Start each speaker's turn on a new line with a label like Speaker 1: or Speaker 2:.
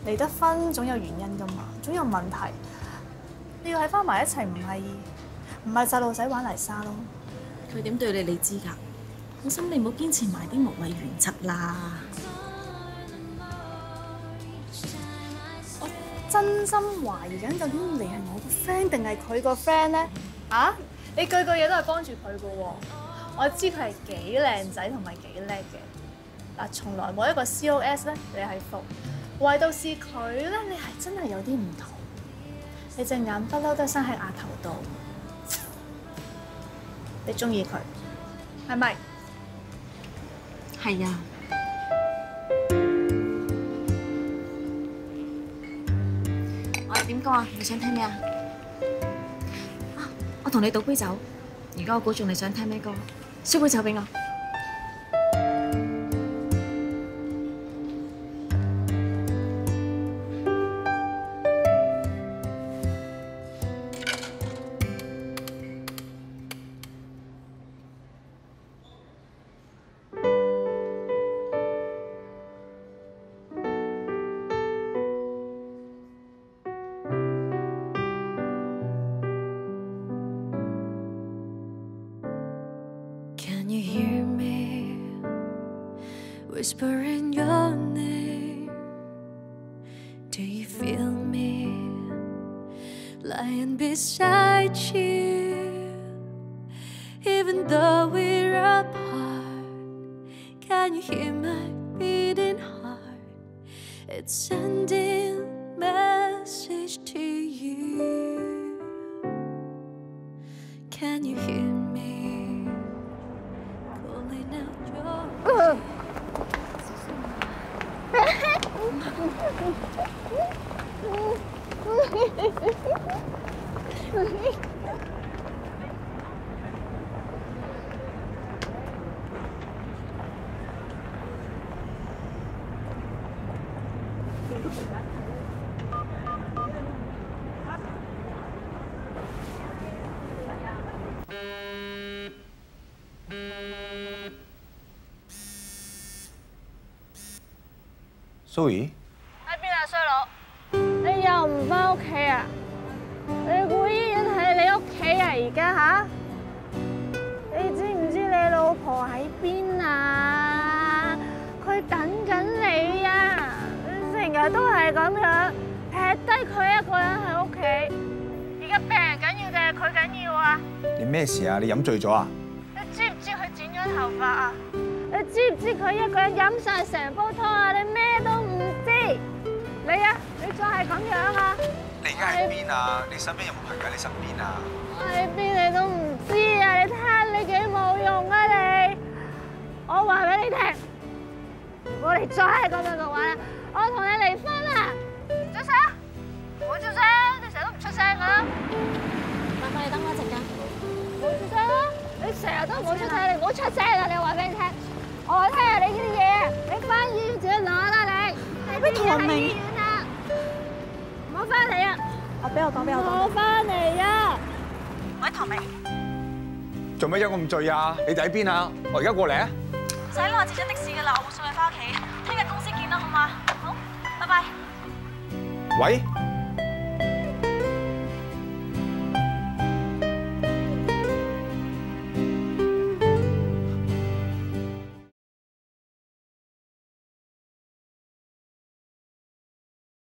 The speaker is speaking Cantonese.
Speaker 1: 離得婚總有原因㗎嘛，總有問題。你要喺翻埋一齊，唔係細路仔玩泥沙咯。
Speaker 2: 佢點對你知㗎？好心你唔好堅持埋啲無謂原則啦。
Speaker 1: 我真心懷疑緊，究竟你係我個 friend 定係佢個 friend 咧？啊！你句嘢都係幫住佢㗎喎。我知佢係幾靚仔同埋幾叻嘅。嗱，從來冇一個 COS 咧，你係服。唯獨是佢咧，你係真係有啲唔同。你隻眼不嬲都生喺額頭度。你中意佢，係咪？
Speaker 2: 係啊。我哋點講啊？你想聽咩啊？我同你倒杯酒。而家我估中你想聽咩歌？燒杯酒俾我。
Speaker 3: Whispering your name, do you feel me lying beside you? Even though we're apart, can you hear my beating heart? It's sending message to you. Can you hear me calling out your
Speaker 4: Zoe
Speaker 1: 喺邊啊，衰佬！你又唔返屋企啊？你估醫院係你屋企啊？而家吓？你知唔知你老婆喺邊啊？佢等緊你啊！你成日都係咁樣撇低佢一個人喺屋企。而家病人緊要定係佢緊要啊？
Speaker 4: 你咩事啊？你飲醉咗啊？
Speaker 1: 你知唔知佢剪咗頭髮啊？你知唔知佢一個人飲晒成煲湯啊？你咩都唔知。你啊，你再係咁樣啊！
Speaker 4: 你而家喺邊啊？你身邊有冇朋友喺你身邊啊？
Speaker 1: 我喺邊你都唔知啊！你睇下你幾冇用啊你！我話俾你聽，如果你再係咁樣嘅話咧，我同你離婚啦！出聲！唔好出聲！你成日都唔出聲㗎！
Speaker 2: 麻煩你等我一陣間。
Speaker 1: 唔好出聲啊！你成日都唔好出聲，你唔好出聲啊！你話俾你聽，我話聽下你呢啲嘢，你返醫院自己攞啦你！
Speaker 2: 喂，唐明。
Speaker 1: 我翻嚟啊！俾我講。我翻嚟啊！
Speaker 2: 喂，唐明。
Speaker 4: 做乜飲咁醉啊？你哋喺邊啊？我而家過嚟啊！
Speaker 2: 唔使啦，我截咗的士㗎啦，我會送你翻屋企。聽日公司見啦，好嗎？好，拜拜。
Speaker 4: 喂。